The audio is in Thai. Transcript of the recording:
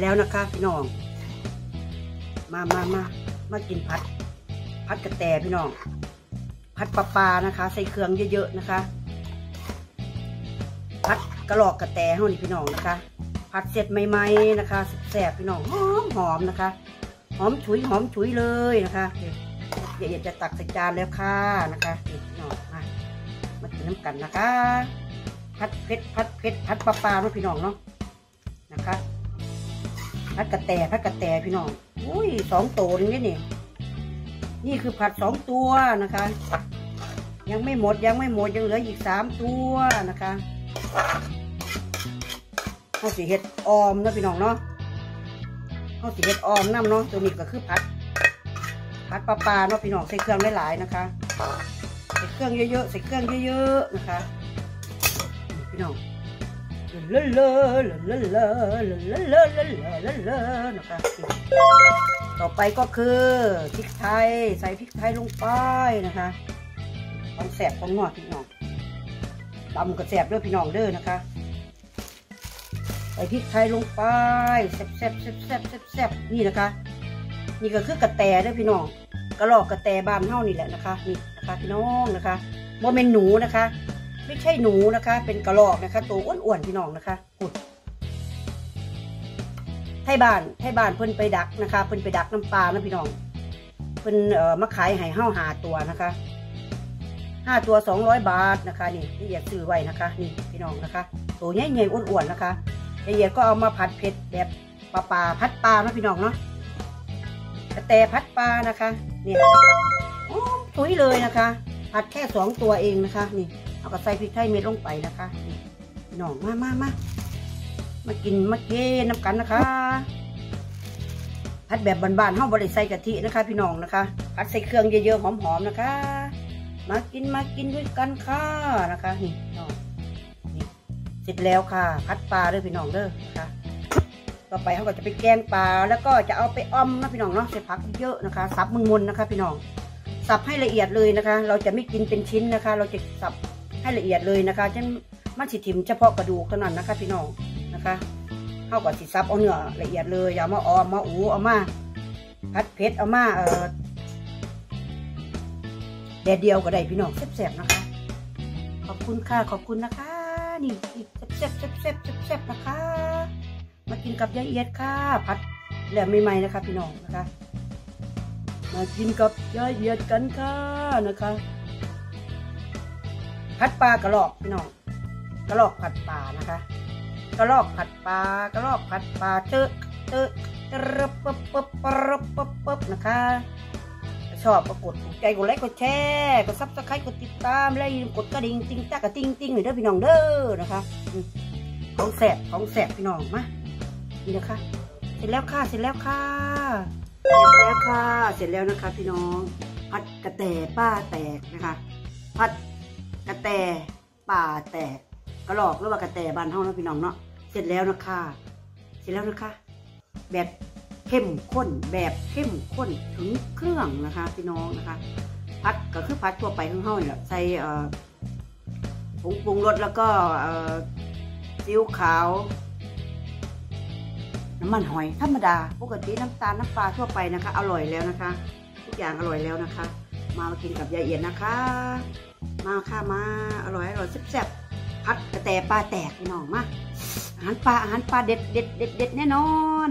แล้วนะคะพี่น้องมากินพัดกระแตพี่น้องพัดปลานะคะใส่เครื่องเยอะๆนะคะพัดกระหลอกกระแตเฮานี่พี่น้องนะคะผัดเสร็จใหม่ๆนะคะแซ่บพี่น้องหอมนะคะหอมฉุยเลยนะคะเดี๋ยวจะตักใส่จานแล้วค่ะนะคะพี่น้องมากินน้ำกันนะคะพัดเผ็ดพัดปลาเนาะพี่น้องเนาะนะคะพัดกระแตพี่น้องอุ้ย2 ตัวนี่คือผัด2 ตัวนะคะยังไม่หมดยังเหลืออีก3 ตัวนะคะเขาสีเห็ดออมนะพี่น้องเนาะเขาสีเห็ดออมน้ำเนาะตัวนี้ก็คือผัดปลาเนาะพี่น้องใส่เครื่องหลายๆนะคะใส่เครื่องเยอะๆนะคะพี่น้องนะคะต่อไปก็คือพริกไทยใส่พริกไทยลงไปนะคะต้องแสบต้องงอพี่น้องตำกับแสบด้วยพี่น้องเด้อนะคะใส่พริกไทยลงไปแซ่บนี่นะคะนี่ก็คือกระแตด้วยพี่น้องกระหลอกกระแตบ้านเฮานี่แหละนะคะนี่นะคะพี่น้องนะคะบ่เป็นหนูนะคะไม่ใช่หนูนะคะเป็นกระหลอกนะคะตัวอ้วนๆพี่น้องนะคะขุดไทยบ้านเพิ่นไปดักนะคะเพิ่นไปดักน้ำปลานะพี่น้องเพิ่นมาขายให้เฮา5 ตัวนะคะ5 ตัว200 บาทนะคะนี่ละเอียดซื้อไว้นะคะนี่พี่น้องนะคะตัวใหญ่ๆอ้วนๆนะคะละเอียดก็เอามาผัดเผ็ดแบบปลาพัดปลานะพี่น้องเนาะกระแตพัดปลานะคะเนี่ยถุยเลยนะคะผัดแค่2 ตัวเองนะคะนี่เอาก็ใส่พริกไทยเม็ดลงไปนะคะนี่พี่น้องมากินน้ำกันนะคะผัดแบบบ้านๆเฮาบ่ได้ใส่กะทินะคะพี่น้องนะคะผัดใส่เครื่องเยอะๆหอมๆนะคะมากินด้วยกันค่ะนะคะนี่น้องนี่เสร็จแล้วค่ะผัดปลาด้วยพี่น้องเด้อนะคะต่อไปเขาก็จะไปแกงปลาแล้วก็จะเอาไปอ้อมนะพี่น้องเนาะใส่ผักเยอะนะคะสับมุนๆนะคะพี่น้องสับให้ละเอียดเลยนะคะเราจะไม่กินเป็นชิ้นนะคะเราจะสับให้ละเอียดเลยนะคะฉะนั้นมันสิถิ่มเฉพาะกระดูกเท่านั้นนะคะพี่น้องนะคะเขาก็สิสับเอาเนื้อละเอียดเลยอย่ามาอ้อมมาอูเอามาผัดเผ็ดเอามาแดดเดียวก็ได้พี่น้องแซ่บๆนะคะขอบคุณค่ะขอบคุณนะคะนี่แซ่บนะคะมากินกับยายเอียดค่ะผัดแล้วใหม่ๆนะคะพี่น้องนะคะมากินกับยายเอียดกันค่ะนะคะผัดปลากระรอกพี่น้องกระรอกผัดปลานะคะกระรอกผัดปลเจอปึ๊บนะคะชอบกดถูกใจกดไลค์กดแชร์กดซับสไครต์กดติดตามและอย่าลืมกดกระดิ่งติ๊งต๊ากระติ๊งหน่อยเด้อพี่น้องเด้อนะคะของแสบพี่น้องมานี่นะคะเสร็จแล้วค่ะเสร็จแล้วนะคะพี่น้องผัดกระแตป้าแตกนะคะผัดกระแตป่าแตกกระหลอกหรือว่ากระแตบ้านเฮานะพี่น้องเนาะเสร็จแล้วนะคะแบบเข้มข้นถึงเครื่องนะคะพี่น้องนะคะผัดก็คือผัดทั่วไปของเฮาเนี่ยใส่ผงปรุงรสแล้วก็ซีอิ๊วขาวน้ำมันหอยธรรมดาปกติน้ำตาลน้ำปลาทั่วไปนะคะอร่อยแล้วนะคะทุกอย่างอร่อยแล้วนะคะมากินกับยายเอียดนะคะมาค่ะมาอร่อยแซ่บผัดกระแตปลาแตกพี่น้องมาอาหารปลาเด็ดแน่นอน